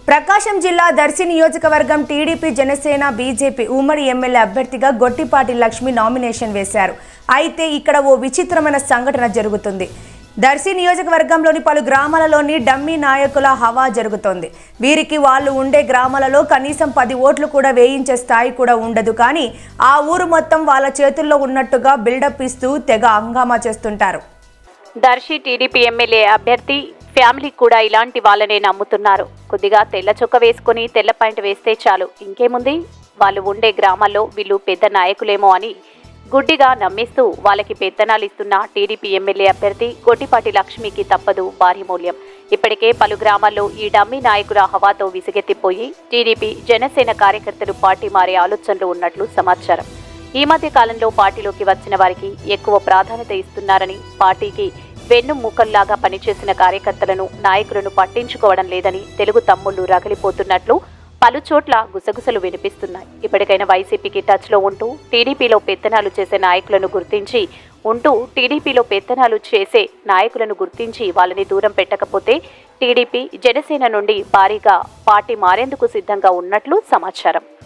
ప్రకాశం జిల్లా దర్శి నియోజకవర్గం TDP Janasena BJP ఉమ్మడి ఎమ్మెల్యే అభ్యర్థిగా గొట్టిపాటి లక్ష్మి నామినేషన్ వేశారు. అయితే ఇక్కడ ఓ విచిత్రమైన సంఘటన జరుగుతుంది. దర్శి నియోజకవర్గంలోని పలు గ్రామాలలోని డమ్మీ నాయకుల హవా జరుగుతోంది. వీరికి వాళ్ళు ఉండే గ్రామాలలో కనీసం 10 ఓట్లు కూడా వేయించే స్థాయి కూడా ఉండదు. కానీ ఆ ఊరు మొత్తం వాళ్ళ చేతుల్లో ఉన్నట్టుగా బిల్డప్ ఇస్తూ తెగ హంగామా చేస్తుంటారు. దర్శి టీడీపీ ఎమ్మెల్యే అభ్యర్థి ఫ్యామిలీ కూడా ఇలాంటి వాళ్ళనే నమ్ముతున్నారు. కొద్దిగా తెల్ల చొక్క వేసుకుని తెల్ల పాయింట్ వేస్తే చాలు, ఇంకేముంది, వాళ్ళు ఉండే గ్రామాల్లో వీళ్ళు పెద్ద నాయకులేమో అని గుడ్డిగా నమ్మిస్తూ వాళ్ళకి పెత్తనాలు ఇస్తున్న టీడీపీ ఎమ్మెల్యే అభ్యర్థి గొట్టిపాటి లక్ష్మికి తప్పదు భారీ మూల్యం. ఇప్పటికే పలు గ్రామాల్లో ఈ డమ్మీ నాయకుల హవాతో విసిగెత్తిపోయి టీడీపీ జనసేన కార్యకర్తలు పార్టీ మారే ఆలోచనలు ఉన్నట్లు సమాచారం. ఈ మధ్య కాలంలో పార్టీలోకి వచ్చిన వారికి ఎక్కువ ప్రాధాన్యత ఇస్తున్నారని, పార్టీకి వెన్నుముకల్లాగా పనిచేసిన కార్యకర్తలను నాయకులను పట్టించుకోవడం లేదని తెలుగు తమ్ముళ్లు రగిలిపోతున్నట్లు పలు చోట్ల గుసగుసలు వినిపిస్తున్నాయి. ఇప్పటికైనా వైసీపీకి టచ్లో ఉంటూ టీడీపీలో పెత్తనాలు చేసే నాయకులను గుర్తించి వాళ్ళని దూరం పెట్టకపోతే టీడీపీ జనసేన నుండి భారీగా పార్టీ మారేందుకు సిద్ధంగా ఉన్నట్లు సమాచారం.